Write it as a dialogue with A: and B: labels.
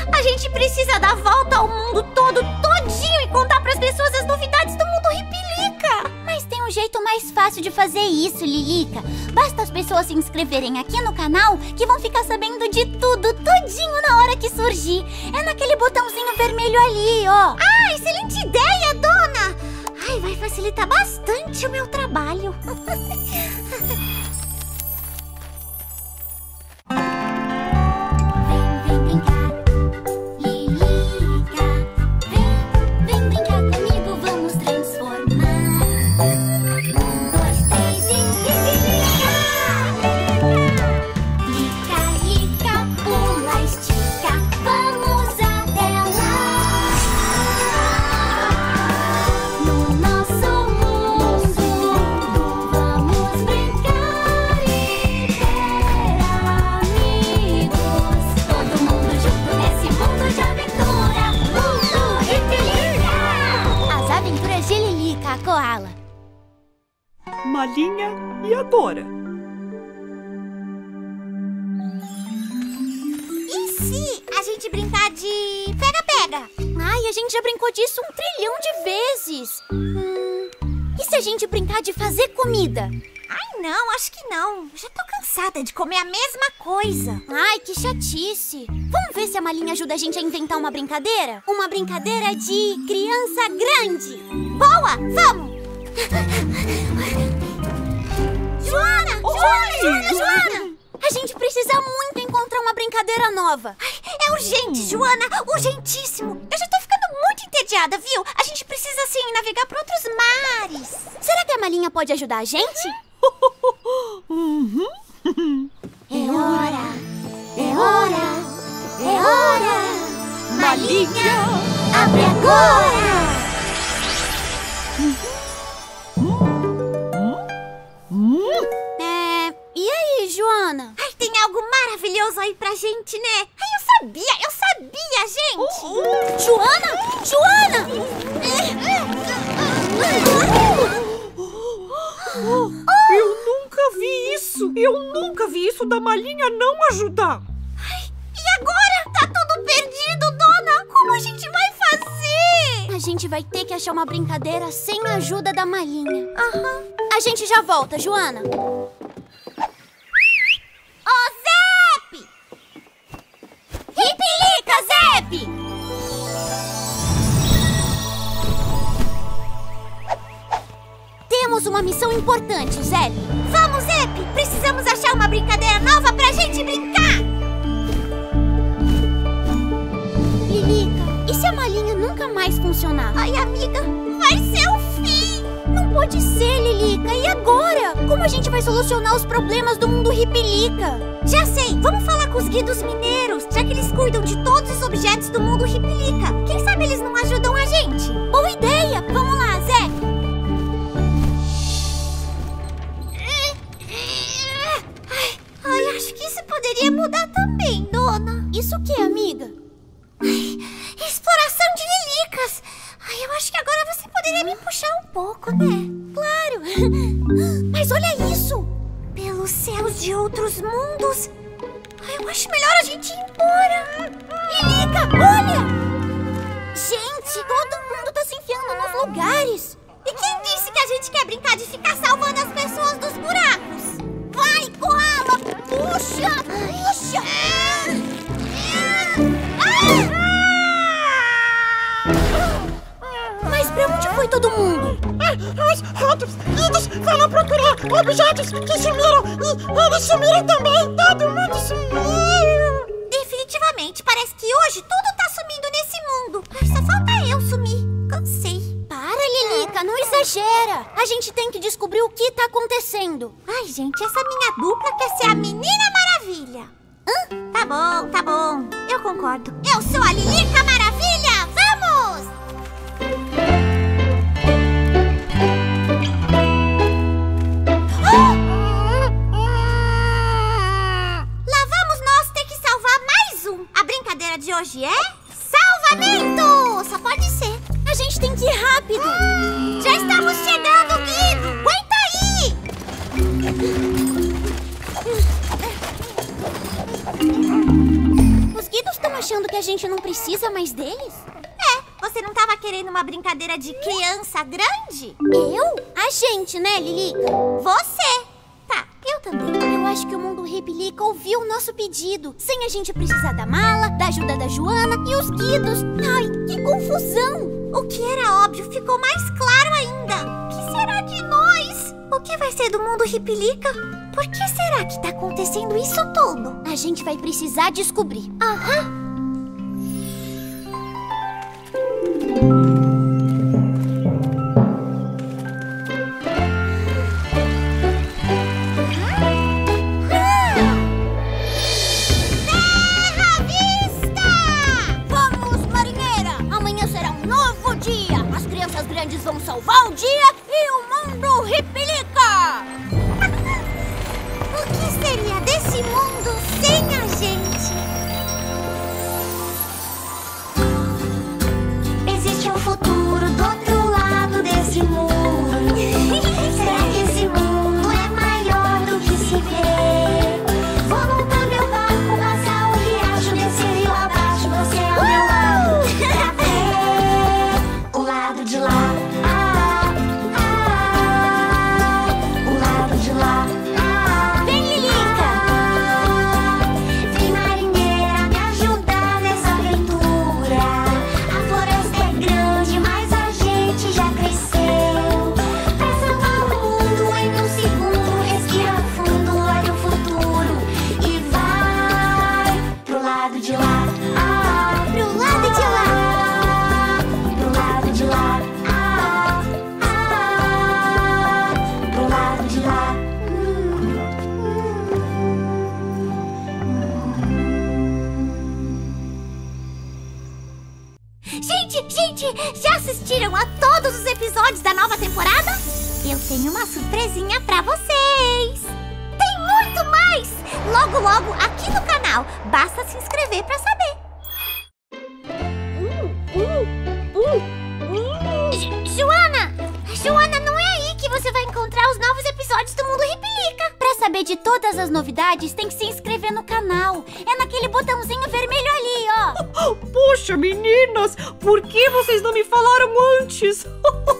A: A gente precisa dar a volta ao mundo todo, todinho, e contar pras pessoas as novidades do mundo Ripilica.
B: Mas tem um jeito mais fácil de fazer isso, Lilica. Basta as pessoas se inscreverem aqui no canal que vão ficar sabendo de tudo, todinho na hora que surgir. É naquele botãozinho vermelho ali, ó.
A: Ah, excelente ideia, dona! Ai, vai facilitar bastante o meu trabalho.
B: Vem brincar, Lilica. Vem brincar comigo, vamos transformar. 1, 2, 3 e Lilica! Lica, lica, pula, estica, vamos até lá. No nosso mundo, vamos brincar e ter amigos. Todo mundo junto nesse mundo de aventura. Mundo Ripilica! As aventuras de Lilica, a Koala.
C: Malinha, e agora?
A: E se a gente brincar de pega-pega?
B: Ai, a gente já brincou disso 1 trilhão de vezes. E se a gente brincar de fazer comida?
A: Ai, não, acho que não. Já tô cansada de comer a mesma coisa.
B: Ai, que chatice. Vamos ver se a Malinha ajuda a gente a inventar uma brincadeira? Uma brincadeira de criança grande.
A: Boa, vamos! Joana! Joana!
B: A gente precisa muito encontrar uma brincadeira nova.
A: É urgente, Joana! Urgentíssimo! Eu já tô ficando muito entediada, viu? A gente precisa, assim, navegar para outros mares.
B: Será que a Malinha pode ajudar a gente? É hora! É hora! É hora! Malinha, abre agora! E aí, Joana?
A: Ai, tem algo maravilhoso aí pra gente, né? Ai, eu sabia, gente!
B: Joana! Joana!
C: Eu nunca vi isso! Eu nunca vi isso da Malinha não ajudar!
A: E agora? Tá tudo perdido, dona! Como a gente vai fazer?
B: A gente vai ter que achar uma brincadeira sem a ajuda da Malinha.
A: Aham.
B: A gente já volta, Joana.
A: Ô, Zep!
B: Ripilica, Zep! Temos uma missão importante, Zep.
A: Vamos, Zep! Precisamos achar uma brincadeira nova pra gente brincar!
B: Lilica, e se a Malinha nunca mais funcionar?
A: Ai, amiga, vai ser o fim!
B: Não pode ser, Lilica. E agora? Como a gente vai solucionar os problemas do mundo Ripilica?
A: Já sei! Vamos falar com os guidos mineiros, já que eles cuidam de todos os objetos do mundo Ripilica. Quem sabe eles não ajudam a gente?
B: Boa ideia! Vamos lá, Zé!
A: Ai, acho que isso poderia mudar também, dona.
B: Isso o que, amiga?
A: Exploração de lilicas. Ai, eu acho que agora você poderia me puxar um pouco, né?
B: Claro! Mas olha isso!
A: Pelos céus de outros mundos. Ai, eu acho melhor a gente ir embora.
B: Lilica, olha! Gente, todo mundo tá se enfiando nos lugares.
A: E quem disse que a gente quer brincar de ficar salvando as pessoas dos buracos? Vai, Koala! Puxa! Puxa!
B: Mas pra onde foi todo mundo?
C: Os outros guidos foram procurar objetos que sumiram e eles sumiram também! Todo mundo sumiu!
A: Definitivamente, parece que hoje tudo tá sumindo nesse mundo. Ai, só falta eu sumir. Cansei.
B: Para, Lilica, não exagera. A gente tem que descobrir o que tá acontecendo.
A: Ai, gente, essa minha dupla quer ser a Menina Maravilha. Tá bom, tá bom. Eu concordo. Eu sou a Lilica Maravilha. Vamos! Lá vamos nós ter que salvar mais um. A brincadeira de hoje é salvamento. Só pode ser.
B: A gente tem que ir rápido.
A: Já estamos chegando, Guido. Aguenta aí. Os guidos
B: Todos estão achando que a gente não precisa mais deles?
A: Você não tava querendo uma brincadeira de criança grande?
B: Eu? A gente, né, Lilica?
A: Você! Tá, eu também.
B: Eu acho que o Mundo Ripilica ouviu o nosso pedido, sem a gente precisar da mala, da ajuda da Joana e os guidos. Ai, que confusão!
A: O que era óbvio ficou mais claro ainda. O que será de nós? O que vai ser do Mundo Ripilica? Por que será que tá acontecendo isso tudo?
B: A gente vai precisar descobrir.
A: Aham.
B: Vão salvar o dia e o Mundo Ripilica!
A: O que seria desse mundo sem a gente? Existe um futuro do outro lado desse muro. Será que esse mundo é maior do que se vê? Vou montar meu barco, passar o riacho, descer rio abaixo, você ao meu lado, pra ver o lado de lá. Gente, já assistiram a todos os episódios da nova temporada? Eu tenho uma surpresinha pra vocês! Tem muito mais! Logo, logo, aqui no canal. Basta se inscrever pra saber. Joana, não é aí que você vai encontrar os novos episódios do Mundo Ripilica.
B: Pra saber de todas as novidades, tem que se inscrever no canal. É naquele botãozinho vermelho ali, ó.
C: Poxa, meninas, por que vocês não me falaram antes?